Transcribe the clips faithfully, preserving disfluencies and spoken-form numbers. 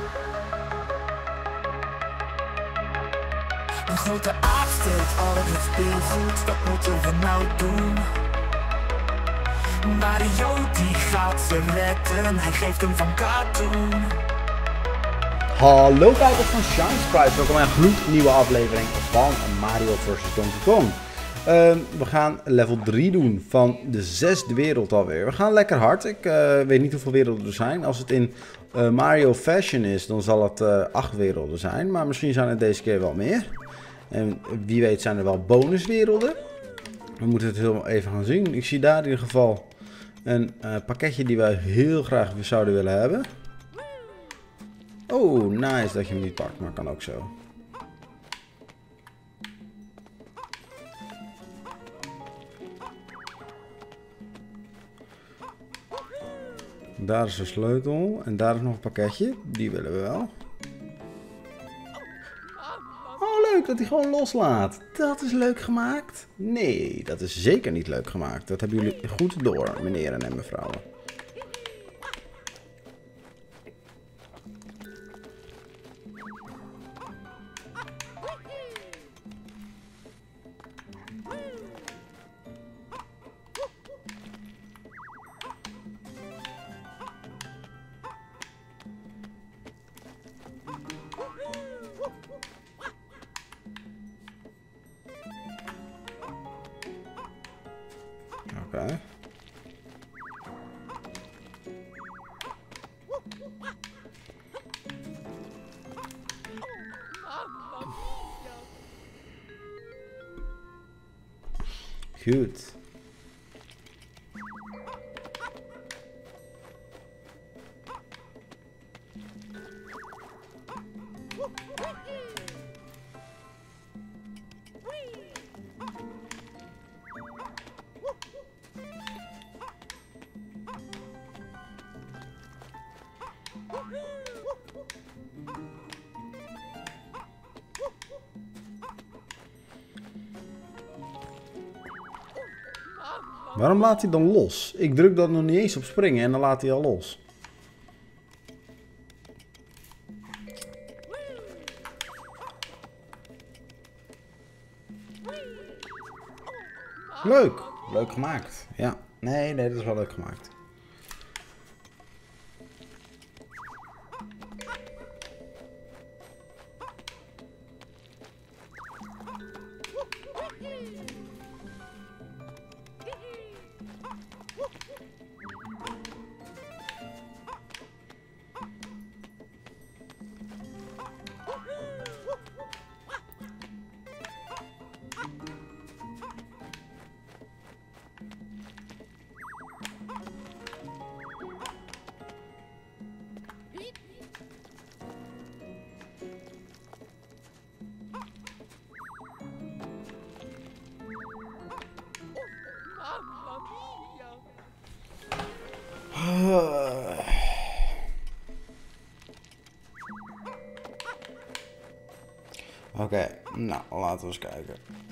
Een grote afsteek, alle speelgoed, wat moeten we nou doen? Mario die gaat ze redden, hij geeft hem van katoen. Hallo kijkers van Shine Sprites, welkom bij een gloednieuwe aflevering van Mario versus. Donkey Kong. Uh, we gaan level drie doen van de zesde wereld alweer. We gaan lekker hard, ik uh, weet niet hoeveel werelden er zijn. Als het in uh, Mario Fashion is, dan zal het uh, acht werelden zijn. Maar misschien zijn het deze keer wel meer. En wie weet zijn er wel bonuswerelden. We moeten het heel even gaan zien. Ik zie daar in ieder geval een uh, pakketje die wij heel graag weer zouden willen hebben. Oh, nice dat je hem niet pakt, maar kan ook zo. Daar is de sleutel en daar is nog een pakketje. Die willen we wel. Oh, leuk dat hij gewoon loslaat. Dat is leuk gemaakt. Nee, dat is zeker niet leuk gemaakt. Dat hebben jullie goed door, meneer en mevrouwen. Oké. Okay. Goed. Waarom laat hij dan los? Ik druk dat nog niet eens op springen en dan laat hij al los. Leuk. Leuk gemaakt. Ja. Nee, nee, dat is wel leuk gemaakt. Oké, okay, nou laten we eens kijken.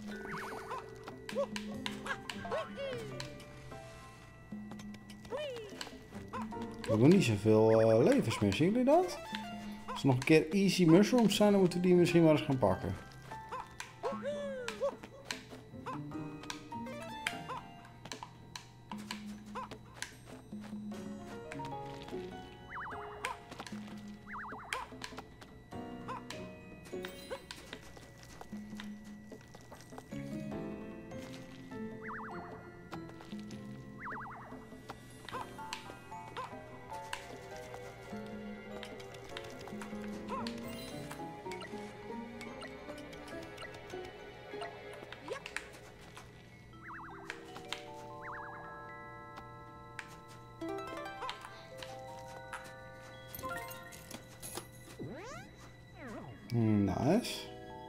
We doen niet zoveel uh, levens meer, zien jullie dat? Als er nog een keer easy mushrooms zijn, dan moeten we die misschien wel eens gaan pakken. Nice.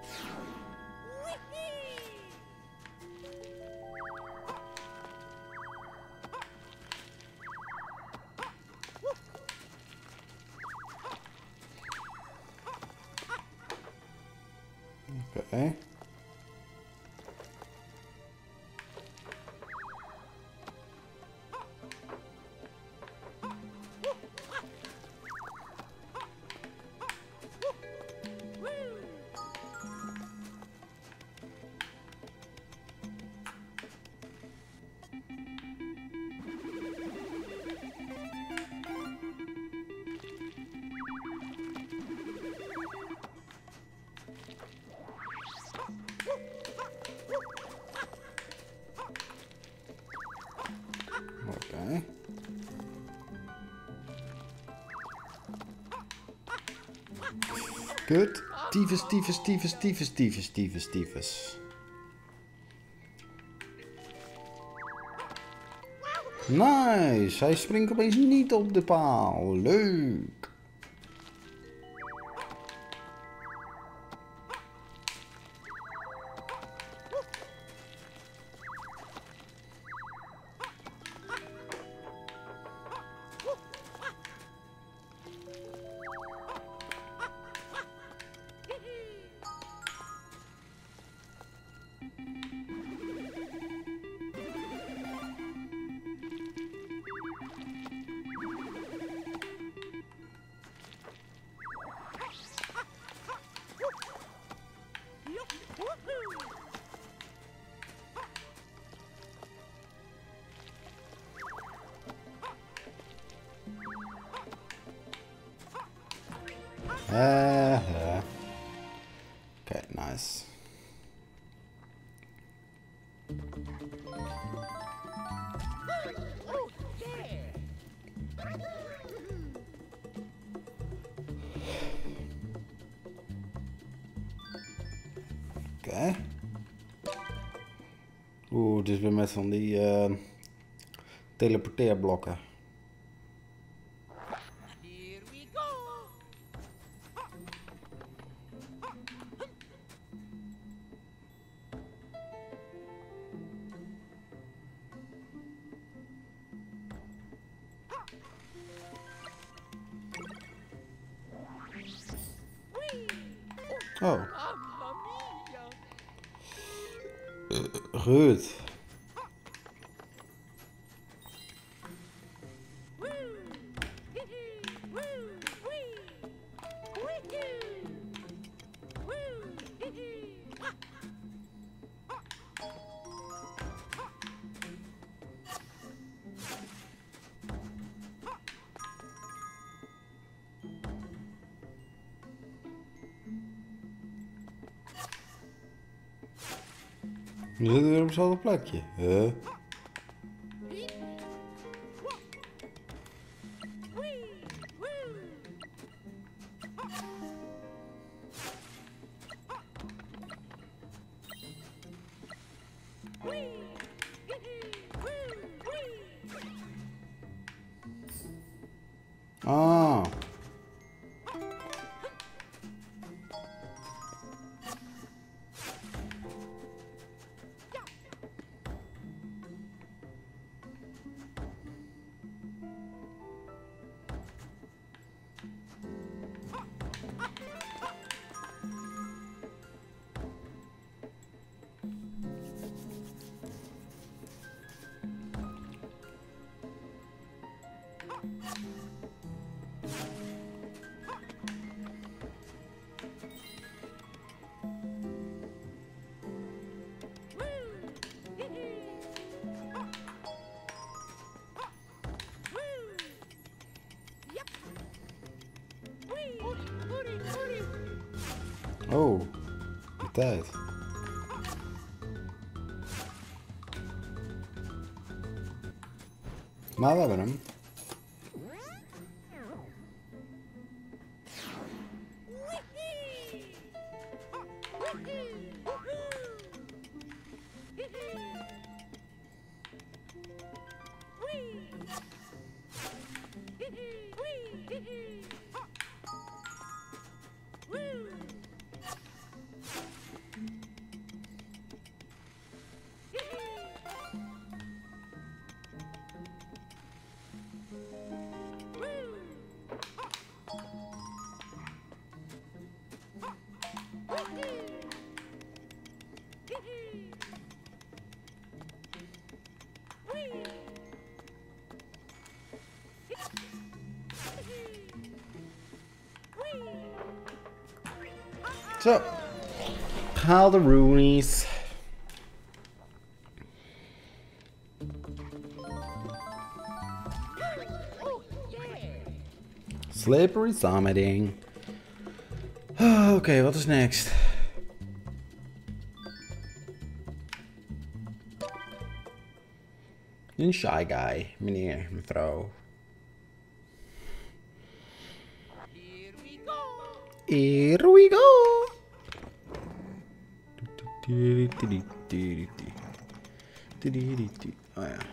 Okay. Kut. Tyfus, tyfus, tyfus, tyfus, tyfus, tyfus, tyfus. Nice. Hij springt opeens niet op de paal. Leuk. Uh, uh. Okay, nice. Oké. Okay. Oeh, het is weer met van die uh, teleporteerblokken. Oh. Goed. We zitten weer op hetzelfde plekje. Huh? Ah. Oh, de tijd. Maar we hebben hem. Zo, haal de Roonies. Slippery summiting. Oh, oké, okay, wat is next? Een shy guy, meneer, mevrouw. Here we go. Oh ja.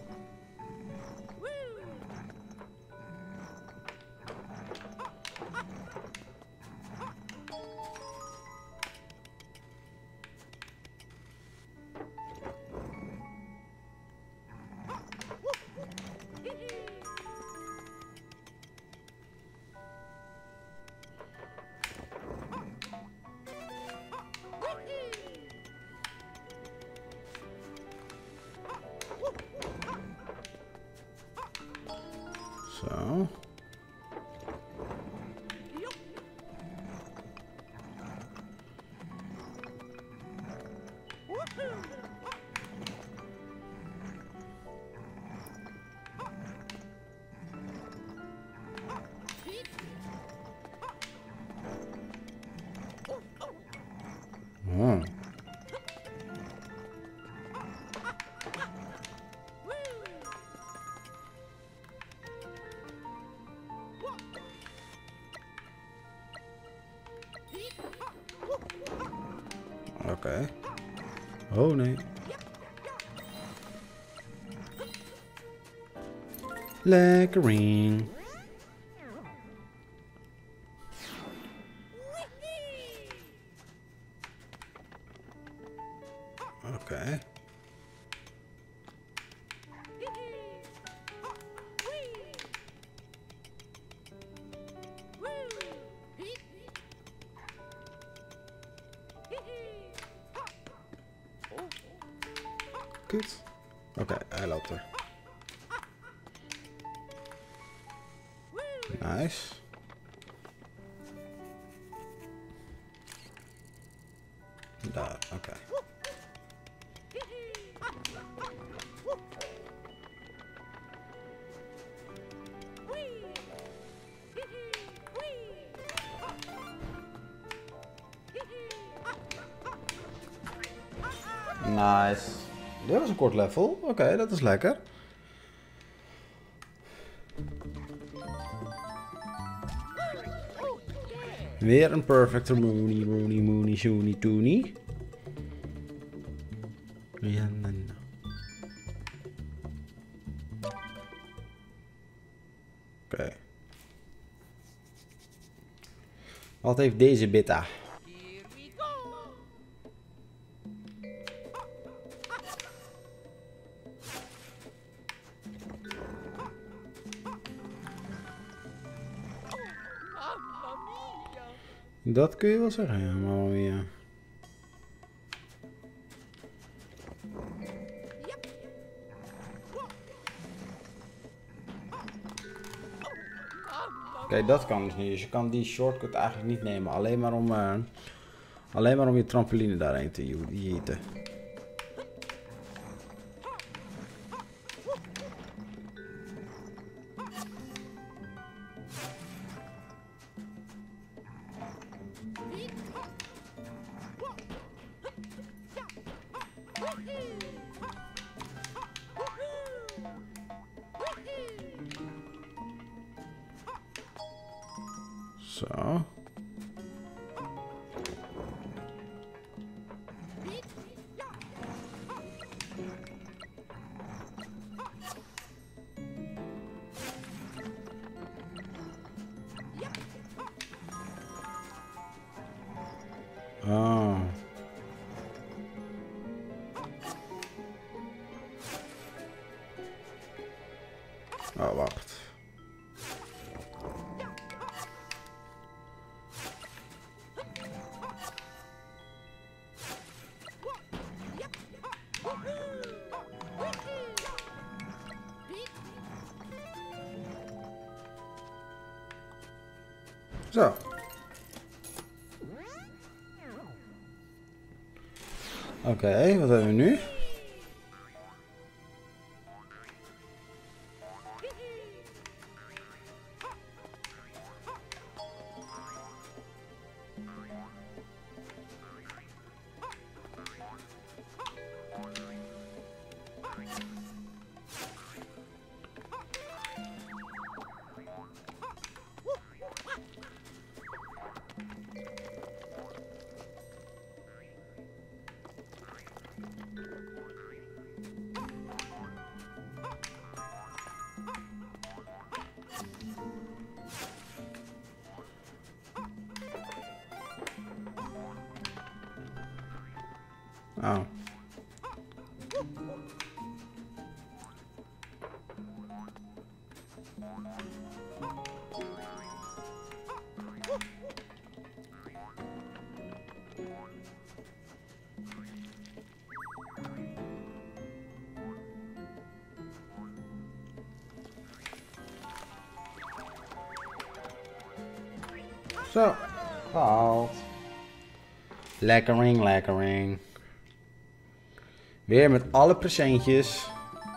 Zo. Hmm. Oké. Okay. Oh nee. Lekkering. Oké. Okay. Kut. Oké, okay, hij loopt er. Nice. Daar, oké. Okay. Nice. Dit was een kort level. Oké, okay, dat is lekker. Weer een perfecte Mooney, Mooney, Mooney, Shooney, Tooney. Ja, nee, nee. Oké. Okay. Wat heeft deze beta? Dat kun je wel zeggen, ja, mamma mia. Oké, okay, dat kan dus niet. Dus je kan die shortcut eigenlijk niet nemen. Alleen maar om, uh, alleen maar om je trampoline daarheen te jieten. Zo. Oh. Oh, wacht. Zo. Oké, okay, wat hebben we nu? Oh. Zo, gehaald. Lekkering, lekkering. Weer met alle presentjes.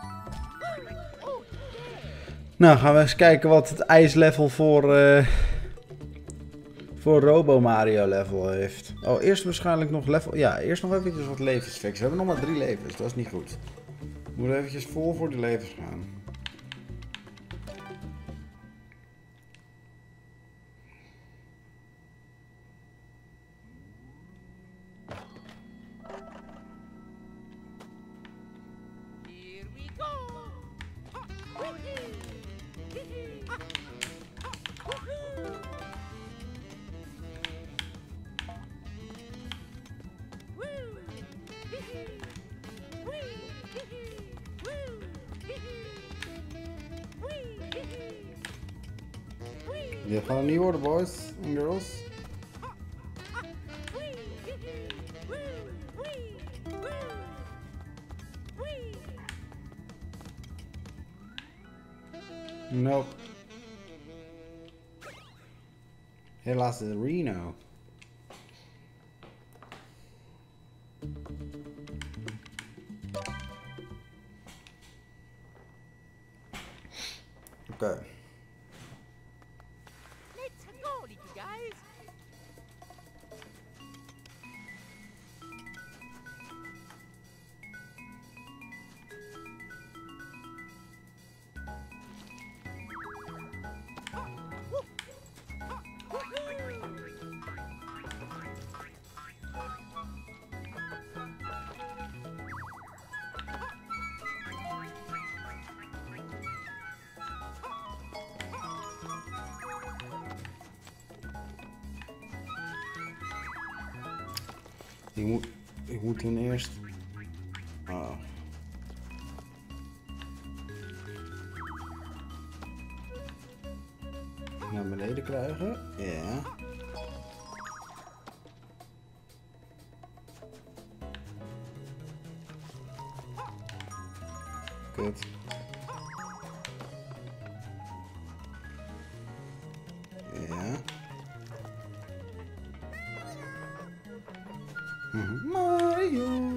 Nou, gaan we eens kijken wat het ijslevel voor, uh, voor Robo Mario level heeft. Oh, eerst waarschijnlijk nog level... Ja, eerst nog eventjes wat levens fixen. We hebben nog maar drie levens, dat is niet goed. We moeten eventjes vol voor de levens gaan. Dit gaat het niet worden, boys en girls. Nope. Helaas is Reno. Oké. Okay. Ik moet, ik moet toen eerst... Oh. Naar beneden krijgen. Ja. Yeah. Kut. Ja. Mario.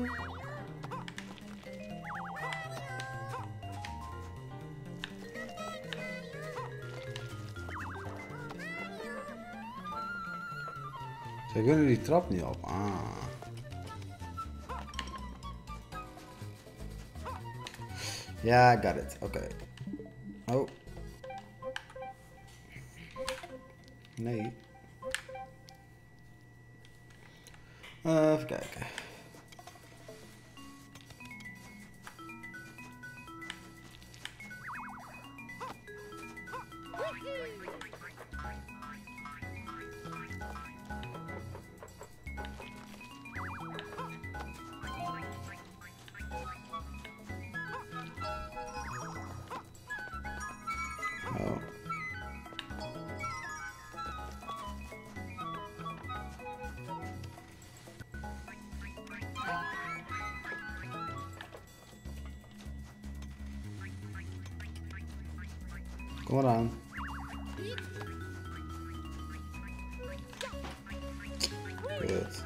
Ze kunnen die trap niet op. Ah. Ja, got it. Oké. Okay. Oh. Nee. Uh, even kijken. Oh. Kom maar aan. Kut.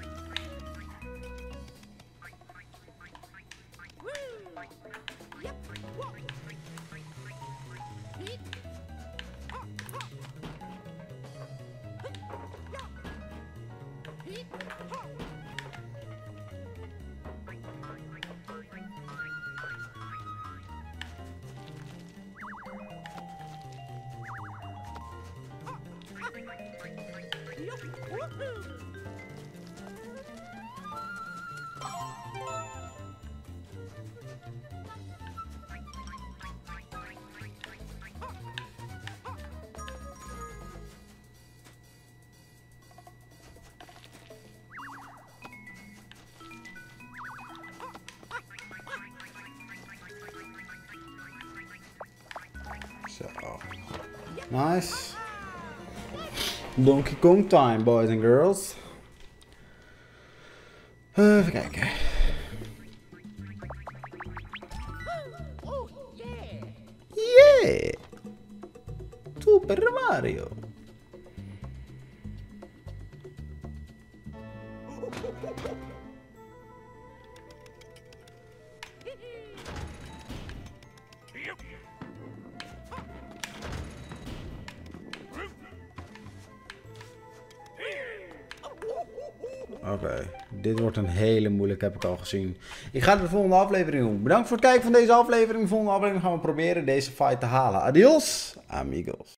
Nice. Donkey Kong time, boys and girls. Uh, even kijken. Yeah! Super Mario. Oké, okay. Dit wordt een hele moeilijke, heb ik al gezien. Ik ga de volgende aflevering doen. Bedankt voor het kijken van deze aflevering. De volgende aflevering gaan we proberen deze fight te halen. Adios, amigos.